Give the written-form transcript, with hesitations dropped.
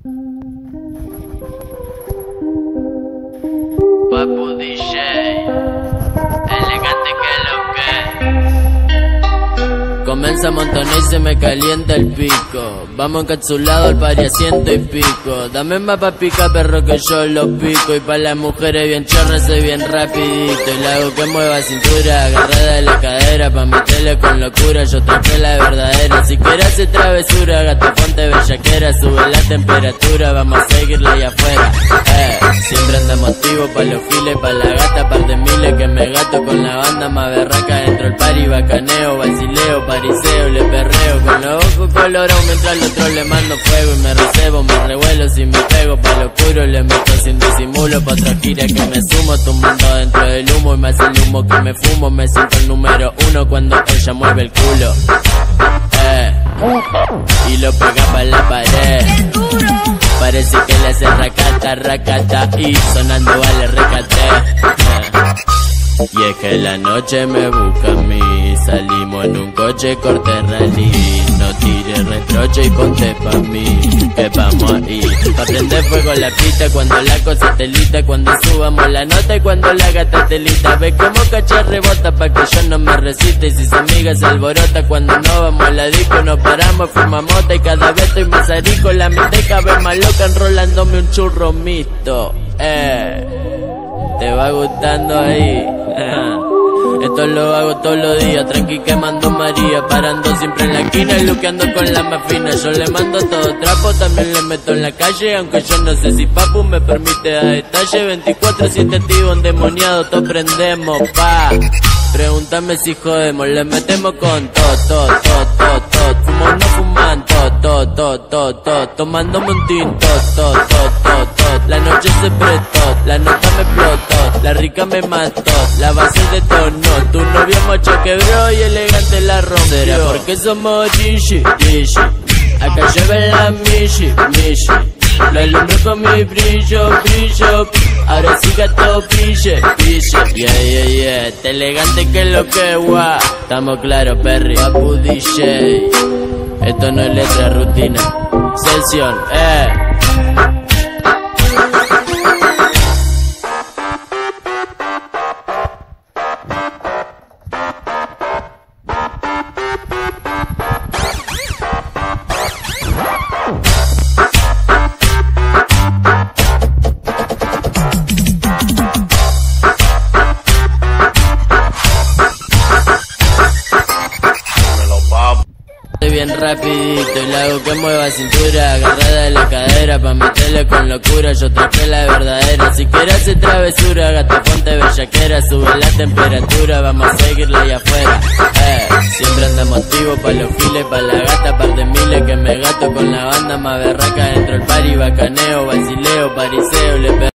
Papu DJ, elegante que lo que. Comienza a montonar y se me calienta el pico. Vamos encapsulado al pari a 100 y pico. Dame más pa' pica perro que yo lo pico. Y pa' las mujeres bien chorras soy bien rapidito. Y le hago que mueva cintura, agarrada de la cadera. Pa' meterle con locura, yo traje la verdadera. Si quieres hacer travesura, gata ponte bellaquera. Sube la temperatura, vamos a seguirla allá afuera. Siempre andamos activos pa' los giles, pa' la gata, par de miles que me gato con la banda más berraca. Dentro el pari bacaneo, vacileo, pariseo, le perreo con los ojos colorados mientras al otro le mando fuego. Y me recebo, me revuelo, si me pego pa' lo oscuro le meto sin disimulo. Pa' otra gira que me sumo, tumbando dentro del humo. Y me hace el humo que me fumo, me siento el número 1 cuando ella mueve el culo. Y lo pega pa' la pared. Parece que le hace racata, racata y sonando vale recate. Y es que la noche me busca a mí. Salimos en un coche corte rally. No tires retroche y ponte pa' mí, que vamos ahí pa' prender fuego la pista. Cuando la cosa telita, cuando subamos la nota y cuando la gata telita. Ve como cachar rebota pa' que yo no me resista. Y si su amiga se alborota cuando no vamos a la disco, nos paramos, fumamos mota y cada vez estoy más arico. La mente cada vez más loca enrolándome un churro mixto. Te va gustando ahí. Esto lo hago todos los días, tranqui quemando María. Parando siempre en la esquina y luqueando con la más fina. Yo le mando todo trapo, también le meto en la calle. Aunque yo no sé si papu me permite dar detalle. 24/7 activo, endemoniado, todos prendemos, pa. Pregúntame si jodemos, le metemos con todo. Fumo no fuman, todo. Tomándome un tinto, todo. La noche se prestó, la nota me explotó, la rica me mató, la base detonó. Tu novio macho quebró y elegante la rompió. ¿Será porque somos Gigi? Acá lleva la Mishi. Lo alumbro con mi brillo. Ahora sí gato pille. Yeah. Este elegante que lo que guau. Estamos claros, Perry. Papu DJ. Esto no es letra, rutina. Sesión, bien rapidito y le hago que mueva cintura, agarrada de la cadera pa' meterle con locura. Yo traje la verdadera. Si quieres hacer travesura, gata ponte bellaquera. Sube la temperatura, vamos a seguirla allá afuera. Siempre andamos activos pa' los giles, pa' la gata, par de miles que me gato con la banda más berraca. Dentro el pari bacaneo, vacileo, pariseo, le